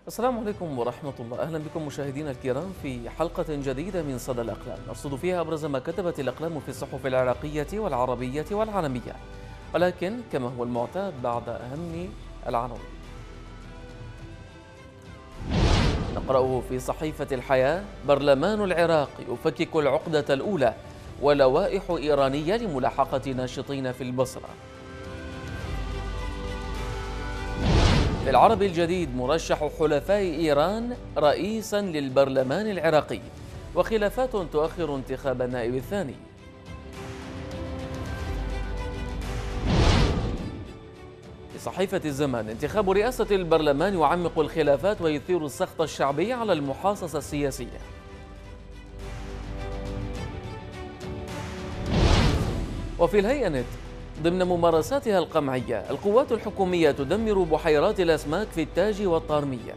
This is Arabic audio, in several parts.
السلام عليكم ورحمة الله. أهلا بكم مشاهدينا الكرام في حلقة جديدة من صدى الأقلام، نرصد فيها أبرز ما كتبت الأقلام في الصحف العراقية والعربية والعالمية، ولكن كما هو المعتاد بعد أهم العناوين نقرأه في صحيفة الحياة: برلمان العراق يفكك العقدة الأولى ولوائح إيرانية لملاحقة ناشطين في البصرة. في العربي الجديد: مرشح حلفاء إيران رئيسا للبرلمان العراقي وخلافات تؤخر انتخاب النائب الثاني. في صحيفة الزمان: انتخاب رئاسة البرلمان يعمق الخلافات ويثير السخط الشعبي على المحاصصة السياسية. وفي الهيئة نت: ضمن ممارساتها القمعية القوات الحكومية تدمر بحيرات الأسماك في التاج والطارمية.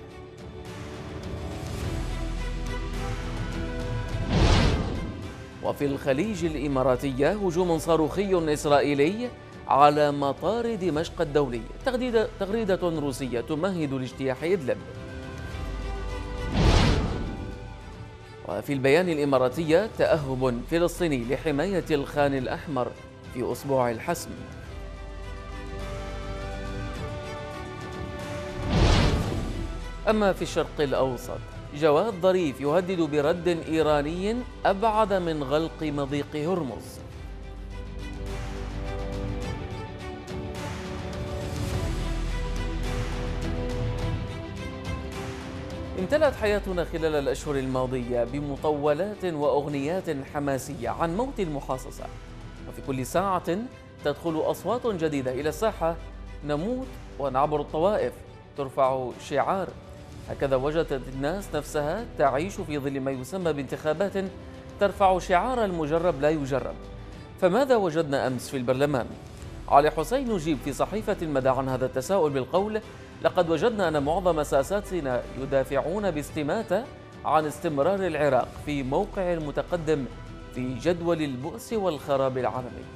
وفي الخليج الإماراتية: هجوم صاروخي إسرائيلي على مطار دمشق الدولي، تغريدة روسية تمهد لاجتياح إدلب. وفي البيان الإماراتية: تأهب فلسطيني لحماية الخان الأحمر في أسبوع الحسم. أما في الشرق الأوسط: جواد ظريف يهدد برد إيراني أبعد من غلق مضيق هرمز. امتلأت حياتنا خلال الأشهر الماضية بمطولات وأغنيات حماسية عن موت المحاصصة، وفي كل ساعة تدخل أصوات جديدة إلى الساحة: نموت ونعبر الطوائف، ترفع شعار. هكذا وجدت الناس نفسها تعيش في ظل ما يسمى بانتخابات ترفع شعار المجرب لا يجرب. فماذا وجدنا أمس في البرلمان؟ علي حسين يجيب في صحيفة المدى عن هذا التساؤل بالقول: لقد وجدنا أن معظم ساساتنا يدافعون باستماتة عن استمرار العراق في موقع المتقدم في جدول البؤس والخراب العالمي.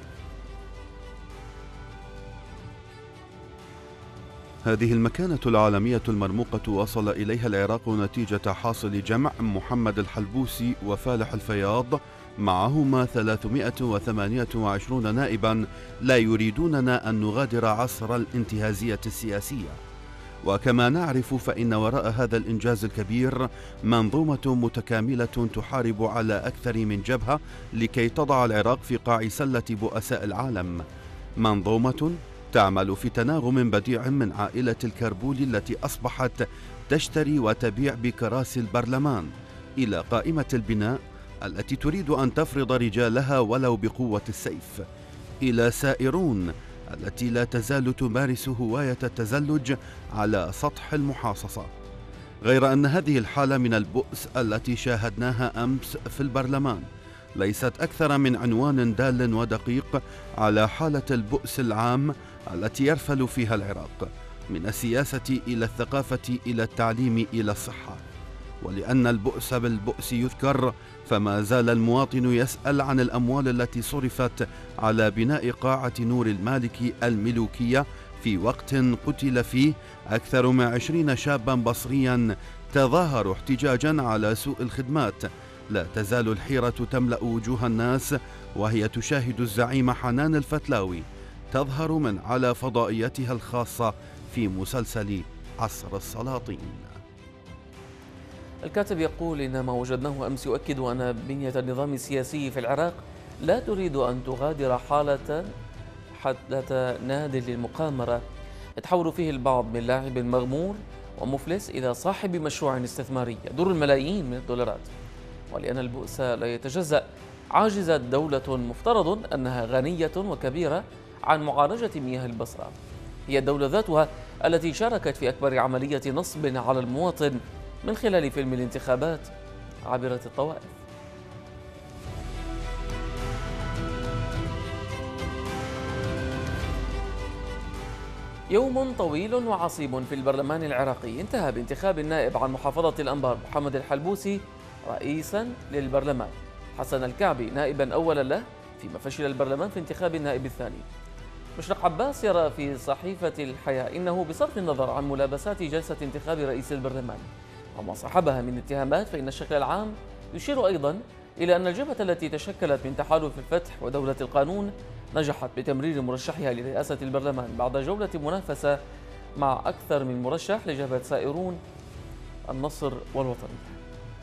هذه المكانة العالمية المرموقة وصل إليها العراق نتيجة حاصل جمع محمد الحلبوسي وفالح الفياض معهما 328 نائبا لا يريدوننا أن نغادر عصر الانتهازية السياسية. وكما نعرف فإن وراء هذا الإنجاز الكبير منظومة متكاملة تحارب على أكثر من جبهة لكي تضع العراق في قاع سلة بؤساء العالم، منظومة تعمل في تناغم بديع من عائلة الكربول التي أصبحت تشتري وتبيع بكراسي البرلمان، إلى قائمة البناء التي تريد أن تفرض رجالها ولو بقوة السيف، إلى سائرون التي لا تزال تمارس هواية التزلج على سطح المحاصصة. غير أن هذه الحالة من البؤس التي شاهدناها أمس في البرلمان ليست أكثر من عنوان دال ودقيق على حالة البؤس العام التي يرفل فيها العراق، من السياسة إلى الثقافة إلى التعليم إلى الصحة. ولأن البؤس بالبؤس يذكر، فما زال المواطن يسأل عن الأموال التي صرفت على بناء قاعة نور المالك الملوكية في وقت قتل فيه أكثر من 20 شابا بصريا تظاهروا احتجاجا على سوء الخدمات. لا تزال الحيرة تملأ وجوه الناس وهي تشاهد الزعيم حنان الفتلاوي تظهر من على فضائيتها الخاصة في مسلسل عصر السلاطين. الكاتب يقول: إن ما وجدناه أمس يؤكد أن بنية النظام السياسي في العراق لا تريد أن تغادر حالة ناد للمقامرة يتحول فيه البعض من لاعب مغمور ومفلس إلى صاحب مشروع استثماري يدر الملايين من الدولارات. ولأن البؤس لا يتجزأ، عاجزت دولة مفترض أنها غنية وكبيرة عن معالجة مياه البصرة، هي الدولة ذاتها التي شاركت في أكبر عملية نصب على المواطن من خلال فيلم الانتخابات عابرة الطوائف. يوم طويل وعصيب في البرلمان العراقي انتهى بانتخاب النائب عن محافظة الأنبار محمد الحلبوسي رئيسا للبرلمان، حسن الكعبي نائبا أولا له، فيما فشل البرلمان في انتخاب النائب الثاني. مشرق عباس يرى في صحيفة الحياة إنه بصرف النظر عن ملابسات جلسة انتخاب رئيس البرلمان وما صاحبها من اتهامات، فإن الشكل العام يشير أيضا إلى أن الجبهة التي تشكلت من تحالف الفتح ودولة القانون نجحت بتمرير مرشحها لرئاسة البرلمان بعد جولة منافسة مع أكثر من مرشح لجبهة سائرون، النصر والوطنية.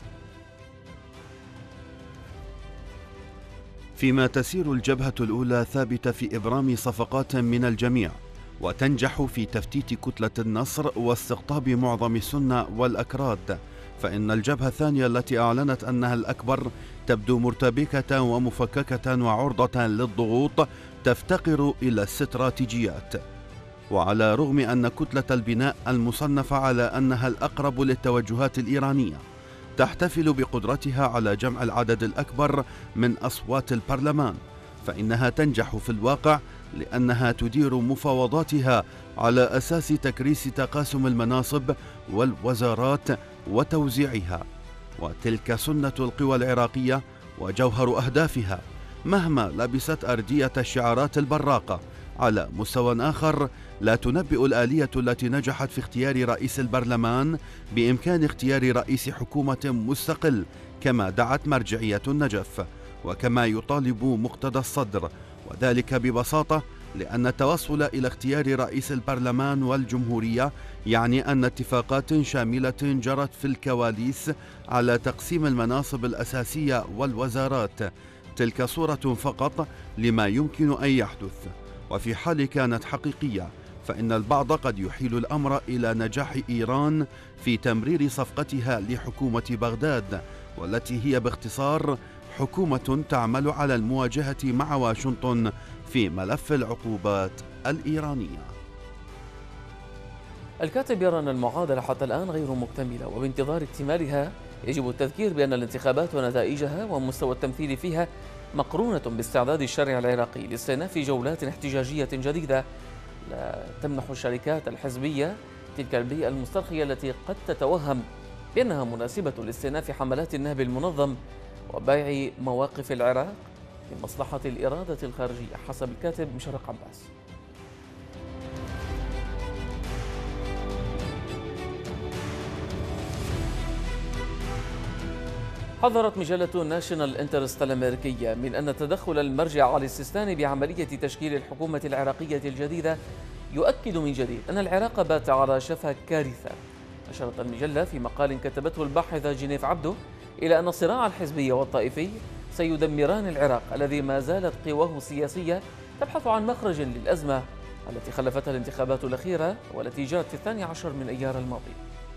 فيما تسير الجبهة الأولى ثابتة في إبرام صفقات من الجميع، وتنجح في تفتيت كتلة النصر واستقطاب معظم السنة والأكراد، فإن الجبهة الثانية التي أعلنت أنها الأكبر تبدو مرتبكة ومفككة وعرضة للضغوط، تفتقر إلى الاستراتيجيات. وعلى رغم أن كتلة البناء المصنفة على أنها الأقرب للتوجهات الإيرانية تحتفل بقدرتها على جمع العدد الأكبر من أصوات البرلمان، فإنها تنجح في الواقع لأنها تدير مفاوضاتها على أساس تكريس تقاسم المناصب والوزارات وتوزيعها، وتلك سنة القوى العراقية وجوهر أهدافها، مهما لبست أردية الشعارات البراقة. على مستوى آخر، لا تنبئ الآلية التي نجحت في اختيار رئيس البرلمان بإمكان اختيار رئيس حكومة مستقل كما دعت مرجعية النجف وكما يطالب مقتدى الصدر، وذلك ببساطة لأن التوصل إلى اختيار رئيس البرلمان والجمهورية يعني أن اتفاقات شاملة جرت في الكواليس على تقسيم المناصب الأساسية والوزارات. تلك صورة فقط لما يمكن أن يحدث، وفي حال كانت حقيقية فإن البعض قد يحيل الأمر إلى نجاح إيران في تمرير صفقتها لحكومة بغداد، والتي هي باختصار حكومة تعمل على المواجهة مع واشنطن في ملف العقوبات الإيرانية. الكاتب يرى أن المعادلة حتى الآن غير مكتملة، وبانتظار اكتمالها يجب التذكير بأن الانتخابات ونتائجها ومستوى التمثيل فيها مقرونة باستعداد الشارع العراقي لاستئناف جولات احتجاجية جديدة لا تمنح الشركات الحزبية تلك البيئة المسترخية التي قد تتوهم بأنها مناسبة لاستئناف حملات النهب المنظم وبيع مواقف العراق لمصلحة الإرادة الخارجية، حسب الكاتب مشرق عباس. حذرت مجلة ناشونال انترست الأمريكية من أن تدخل المرجع علي السيستاني بعملية تشكيل الحكومة العراقية الجديدة يؤكد من جديد أن العراق بات على شفا كارثة. أشارت المجلة في مقال كتبته الباحثة جينيف عبده إلى أن الصراع الحزبي والطائفي سيدمران العراق الذي ما زالت قواه السياسية تبحث عن مخرج للأزمة التي خلفتها الانتخابات الأخيرة والتي جرت في 12 من أيار الماضي.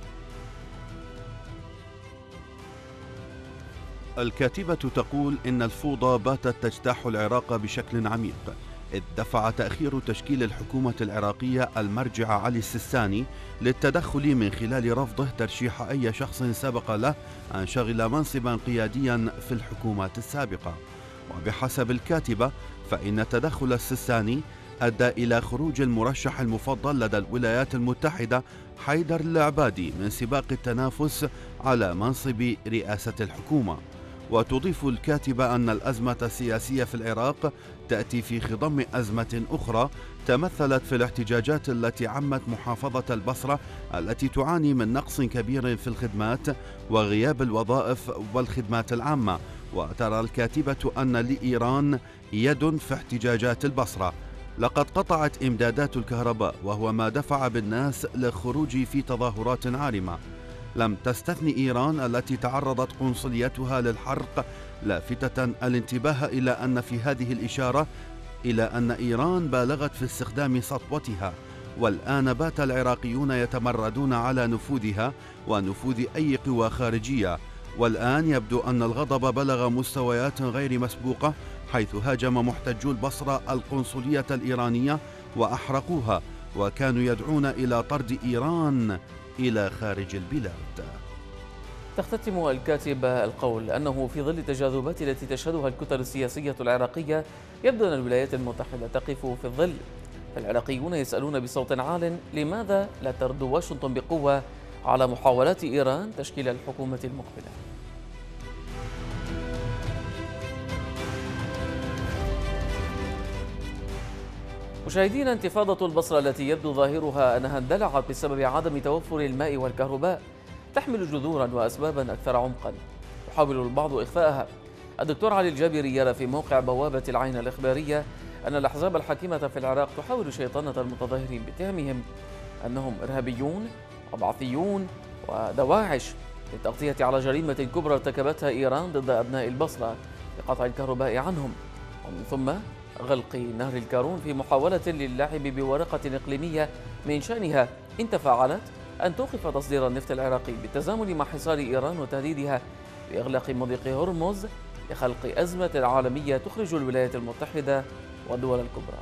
الكاتبة تقول إن الفوضى باتت تجتاح العراق بشكل عميق، إذ دفع تأخير تشكيل الحكومة العراقية المرجع علي السيستاني للتدخل من خلال رفضه ترشيح أي شخص سبق له أن شغل منصبا قياديا في الحكومات السابقة. وبحسب الكاتبة فإن تدخل السيستاني أدى إلى خروج المرشح المفضل لدى الولايات المتحدة حيدر العبادي من سباق التنافس على منصب رئاسة الحكومة. وتضيف الكاتبة أن الأزمة السياسية في العراق تأتي في خضم أزمة أخرى تمثلت في الاحتجاجات التي عمت محافظة البصرة التي تعاني من نقص كبير في الخدمات وغياب الوظائف والخدمات العامة. وترى الكاتبة أن لإيران يد في احتجاجات البصرة. لقد قطعت إمدادات الكهرباء وهو ما دفع بالناس للخروج في تظاهرات عارمة. لم تستثن إيران التي تعرضت قنصليتها للحرق، لافتة الانتباه إلى أن في هذه الإشارة إلى أن إيران بالغت في استخدام سطوتها، والآن بات العراقيون يتمردون على نفوذها ونفوذ أي قوى خارجية. والآن يبدو أن الغضب بلغ مستويات غير مسبوقة، حيث هاجم محتجو البصرة القنصلية الإيرانية وأحرقوها، وكانوا يدعون إلى طرد إيران إلى خارج البلاد. تختتم الكاتبة القول أنه في ظل التجاذبات التي تشهدها الكتل السياسية العراقية يبدو أن الولايات المتحدة تقف في الظل، فالعراقيون يسألون بصوت عال لماذا لا ترد واشنطن بقوة على محاولات إيران تشكيل الحكومة المقبلة. مشاهدينا، انتفاضة البصرة التي يبدو ظاهرها أنها اندلعت بسبب عدم توفر الماء والكهرباء تحمل جذورا وأسبابا أكثر عمقا يحاول البعض إخفاءها. الدكتور علي الجابري يرى في موقع بوابة العين الإخبارية أن الأحزاب الحاكمة في العراق تحاول شيطنة المتظاهرين باتهامهم أنهم إرهابيون وبعثيون ودواعش للتغطية على جريمة كبرى ارتكبتها إيران ضد أبناء البصرة بقطع الكهرباء عنهم، ومن ثم غلق نهر الكارون في محاولة للعب بورقة إقليمية من شأنها إن تفاعلت أن توقف تصدير النفط العراقي بالتزامن مع حصار إيران وتهديدها بإغلاق مضيق هرمز لخلق أزمة عالمية تخرج الولايات المتحدة والدول الكبرى.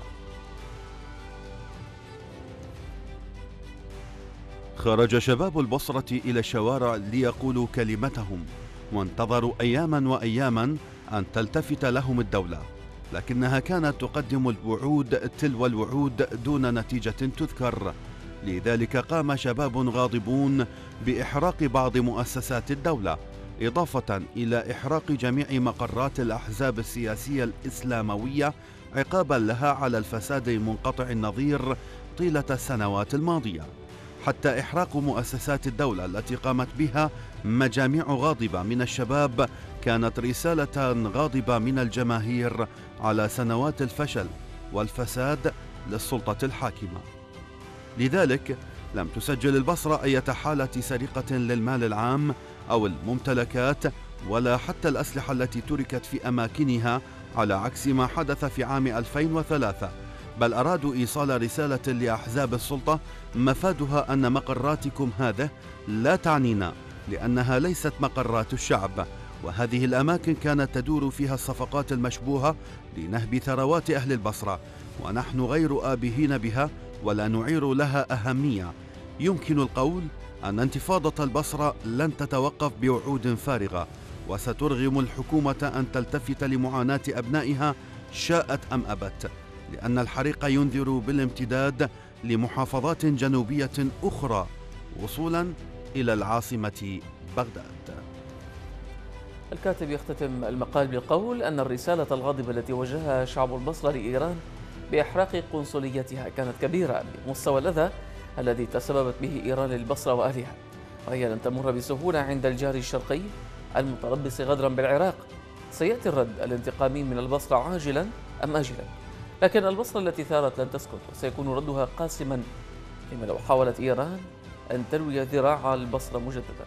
خرج شباب البصرة إلى الشوارع ليقولوا كلمتهم، وانتظروا أياما وأياما أن تلتفت لهم الدولة، لكنها كانت تقدم الوعود تلو الوعود دون نتيجة تذكر. لذلك قام شباب غاضبون بإحراق بعض مؤسسات الدولة، إضافة إلى إحراق جميع مقرات الأحزاب السياسية الإسلاموية عقابا لها على الفساد منقطع النظير طيلة السنوات الماضية، حتى إحراق مؤسسات الدولة التي قامت بها مجاميع غاضبة من الشباب كانت رسالة غاضبة من الجماهير على سنوات الفشل والفساد للسلطة الحاكمة. لذلك لم تسجل البصرة أي حالة سرقة للمال العام أو الممتلكات ولا حتى الأسلحة التي تركت في أماكنها، على عكس ما حدث في عام 2003، بل أرادوا إيصال رسالة لأحزاب السلطة مفادها أن مقراتكم هذه لا تعنينا، لأنها ليست مقرات الشعب، وهذه الأماكن كانت تدور فيها الصفقات المشبوهة لنهب ثروات أهل البصرة، ونحن غير آبهين بها ولا نعير لها أهمية. يمكن القول أن انتفاضة البصرة لن تتوقف بوعود فارغة، وسترغم الحكومة أن تلتفت لمعاناة أبنائها شاءت أم أبت، لأن الحريق ينذر بالامتداد لمحافظات جنوبية أخرى وصولا إلى العاصمة بغداد. الكاتب يختتم المقال بالقول أن الرسالة الغاضبة التي وجهها شعب البصرة لإيران بإحراق قنصليتها كانت كبيرة بمستوى الأذى الذي تسببت به إيران للبصرة وأهلها، وهي لن تمر بسهولة عند الجار الشرقي المتربص غدرا بالعراق. سيأتي الرد الانتقامي من البصرة عاجلا أم آجلا، لكن البصرة التي ثارت لن تسكت، وسيكون ردها قاسما فيما لو حاولت إيران أن تروي ذراع البصرة مجددا.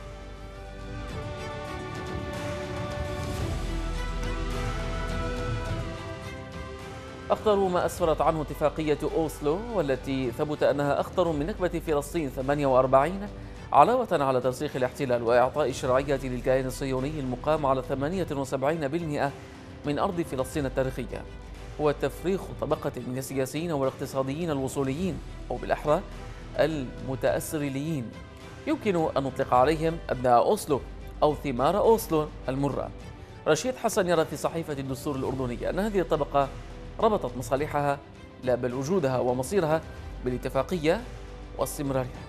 أخطر ما أسفرت عنه اتفاقية أوسلو، والتي ثبت أنها أخطر من نكبة فلسطين 48، علاوة على ترسيخ الاحتلال وإعطاء الشرعية للكيان الصهيوني المقام على 78% من أرض فلسطين التاريخية، هو تفريخ طبقة من السياسيين والاقتصاديين الوصوليين، أو بالأحرى المتأسرليين، يمكن أن نطلق عليهم أبناء أوسلو أو ثمار أوسلو المرة. رشيد حسن يرى في صحيفة الدستور الأردنية أن هذه الطبقة ربطت مصالحها لا بل وجودها ومصيرها بالاتفاقية واستمرارها.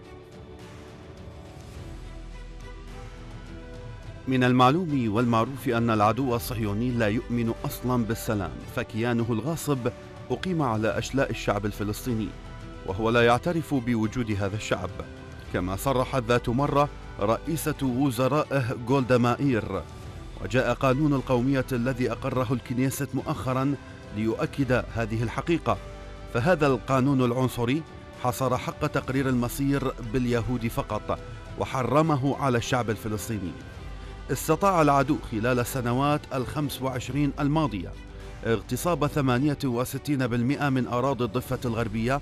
من المعلوم والمعروف أن العدو الصهيوني لا يؤمن أصلا بالسلام، فكيانه الغاصب أقيم على أشلاء الشعب الفلسطيني، وهو لا يعترف بوجود هذا الشعب، كما صرحت ذات مرة رئيسة وزرائه غولدا مائير. وجاء قانون القومية الذي أقره الكنيست مؤخرا ليؤكد هذه الحقيقة، فهذا القانون العنصري حصر حق تقرير المصير باليهود فقط، وحرمه على الشعب الفلسطيني. استطاع العدو خلال السنوات 25 الماضية اغتصاب 68% من أراضي الضفة الغربية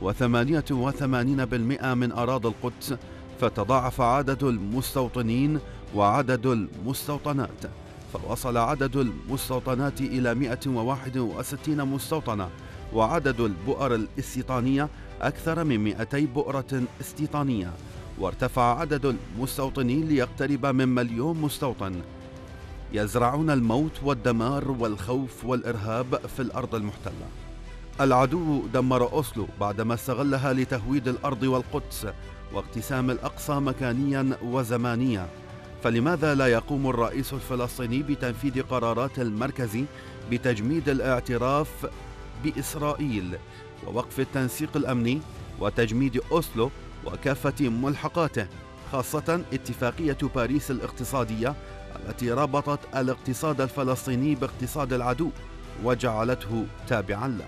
و88% من أراضي القدس، فتضاعف عدد المستوطنين وعدد المستوطنات، فوصل عدد المستوطنات إلى 161 مستوطنة، وعدد البؤر الاستيطانية أكثر من 200 بؤرة استيطانية، وارتفع عدد المستوطنين ليقترب من 1,000,000 مستوطن يزرعون الموت والدمار والخوف والإرهاب في الأرض المحتلة. العدو دمر أوسلو بعدما استغلها لتهويد الأرض والقدس واقتسام الأقصى مكانيا وزمانيا، فلماذا لا يقوم الرئيس الفلسطيني بتنفيذ قرارات المركز بتجميد الاعتراف بإسرائيل ووقف التنسيق الأمني وتجميد أوسلو وكافة ملحقاته، خاصة اتفاقية باريس الاقتصادية التي ربطت الاقتصاد الفلسطيني باقتصاد العدو وجعلته تابعا له.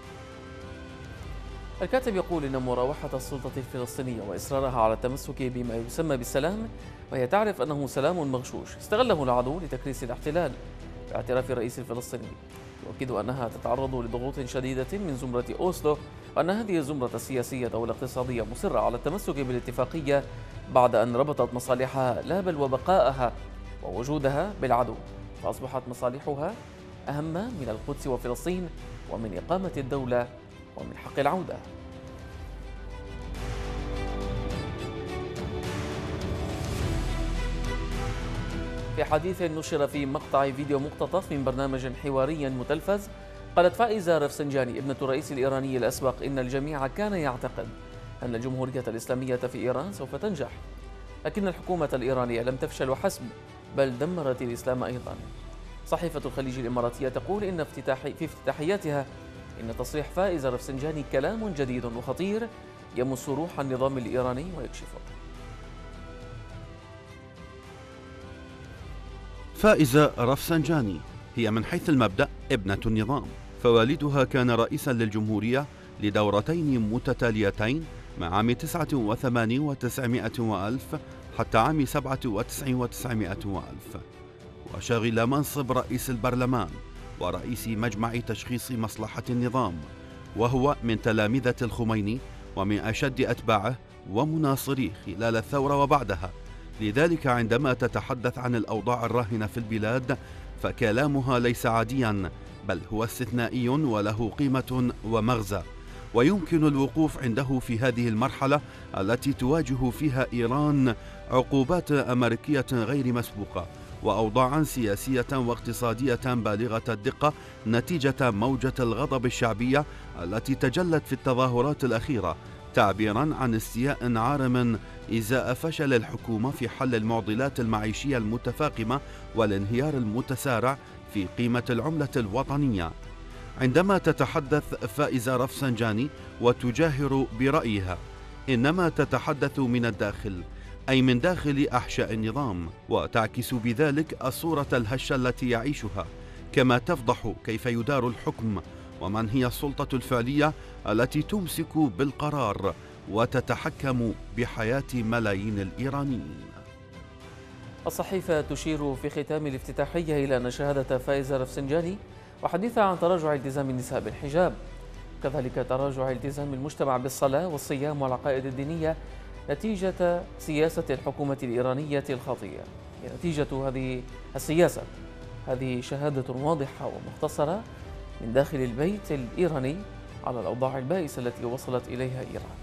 الكاتب يقول إن مراوحة السلطة الفلسطينية وإصرارها على التمسك بما يسمى بالسلام وهي تعرف أنه سلام مغشوش استغله العدو لتكريس الاحتلال باعتراف الرئيس الفلسطيني. يؤكد أنها تتعرض لضغوط شديدة من زمرة أوسلو وأن هذه الزمرة السياسية والاقتصادية مصرة على التمسك بالاتفاقية بعد أن ربطت مصالحها لا بل وبقائها ووجودها بالعدو، فأصبحت مصالحها أهم من القدس وفلسطين ومن إقامة الدولة ومن حق العودة. في حديث نشر في مقطع فيديو مقتطف من برنامج حواري متلفز، قالت فائزة رفسنجاني ابنة الرئيس الإيراني الأسبق إن الجميع كان يعتقد أن الجمهورية الإسلامية في إيران سوف تنجح، لكن الحكومة الإيرانية لم تفشل وحسب بل دمرت الإسلام أيضا. صحيفة الخليج الإماراتية تقول إن في افتتاحياتها إن تصريح فائزة رفسنجاني كلام جديد وخطير يمس روح النظام الإيراني ويكشفه. فائزة رفسنجاني هي من حيث المبدأ ابنة النظام، فوالدها كان رئيسا للجمهورية لدورتين متتاليتين مع عام 89 و900 وألف حتى عام 97 و900 وألف، وشغل منصب رئيس البرلمان ورئيس مجمع تشخيص مصلحة النظام، وهو من تلامذة الخميني ومن أشد أتباعه ومناصريه خلال الثورة وبعدها. لذلك عندما تتحدث عن الأوضاع الراهنة في البلاد فكلامها ليس عاديا بل هو استثنائي وله قيمة ومغزى، ويمكن الوقوف عنده في هذه المرحلة التي تواجه فيها إيران عقوبات أمريكية غير مسبوقة وأوضاعا سياسية واقتصادية بالغة الدقة نتيجة موجة الغضب الشعبية التي تجلت في التظاهرات الأخيرة، تعبيرا عن استياء عارم إزاء فشل الحكومة في حل المعضلات المعيشية المتفاقمة والانهيار المتسارع في قيمة العملة الوطنية. عندما تتحدث فائزة رفسنجاني وتجاهر برأيها إنما تتحدث من الداخل، أي من داخل أحشاء النظام، وتعكس بذلك الصورة الهشة التي يعيشها، كما تفضح كيف يدار الحكم ومن هي السلطة الفعلية التي تمسك بالقرار وتتحكم بحياة ملايين الإيرانيين. الصحيفة تشير في ختام الافتتاحية إلى أن شهادة فائزة رفسنجاني وحديثها عن تراجع التزام النساء بالحجاب، كذلك تراجع التزام المجتمع بالصلاة والصيام والعقائد الدينية نتيجة سياسة الحكومة الإيرانية الخاطئة. نتيجة هذه السياسة هذه شهادة واضحة ومختصرة من داخل البيت الإيراني على الأوضاع البائسة التي وصلت إليها إيران.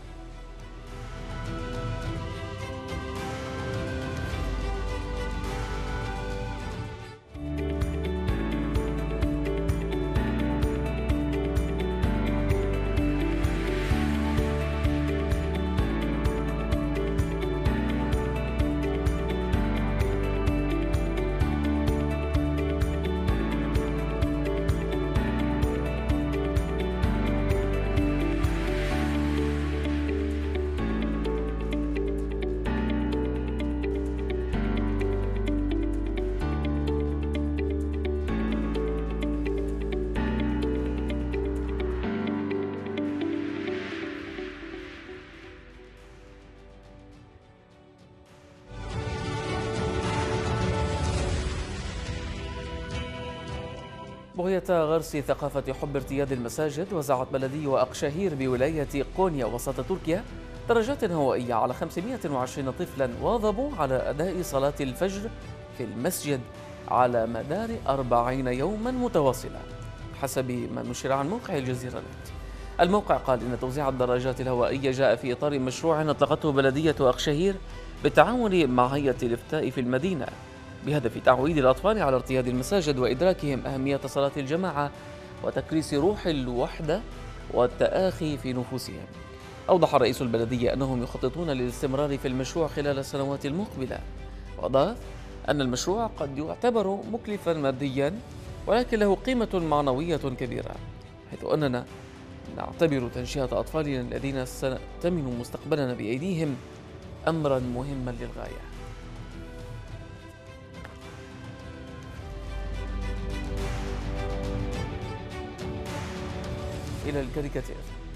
بغية غرس ثقافة حب ارتياد المساجد، وزعت بلدية أقشهير بولاية قونيا وسط تركيا درجات هوائية على 520 طفلا واظبوا على أداء صلاة الفجر في المسجد على مدار 40 يوما متواصلة حسب ما نشر عن موقع الجزيرة نت. الموقع قال إن توزيع الدراجات الهوائية جاء في إطار مشروع أطلقته بلدية أقشهير بالتعاون مع هيئة الإفتاء في المدينة بهدف تعويد الأطفال على ارتياد المساجد وإدراكهم أهمية صلاة الجماعة وتكريس روح الوحدة والتآخي في نفوسهم. أوضح رئيس البلدية أنهم يخططون للاستمرار في المشروع خلال السنوات المقبلة، وأضاف أن المشروع قد يعتبر مكلفا ماديا ولكن له قيمة معنوية كبيرة، حيث أننا نعتبر تنشئة أطفالنا الذين سنأتمن مستقبلنا بأيديهم أمرا مهما للغاية. إلى الكاريكاتير.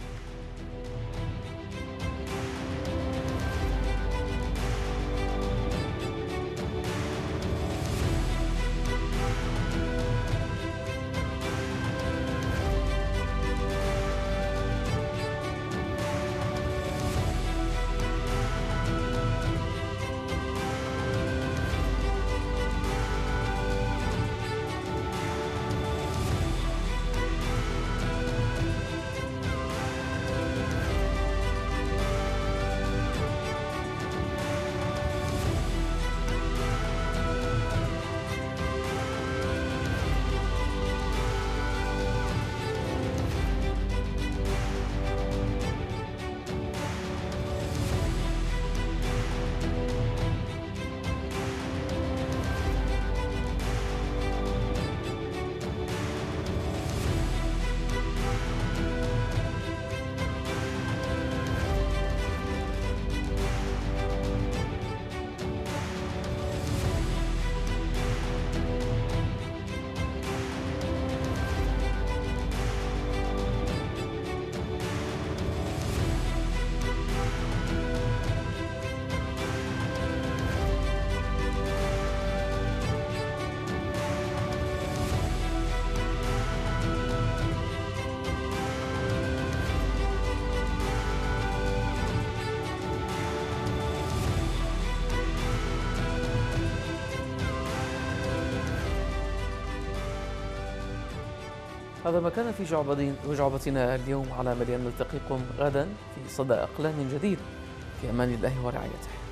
هذا ما كان في جعبتنا اليوم، على أمل أن نلتقيكم غدا في صدى أقلام جديد. في أمان الله ورعايته.